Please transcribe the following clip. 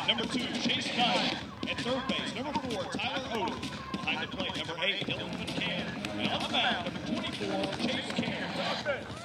number 2, Chase Knight. At third base, number 4, Tyler Odom. Behind the plate, number 8, Dylan McCann. And on the mound, number 24, Chase Cairns.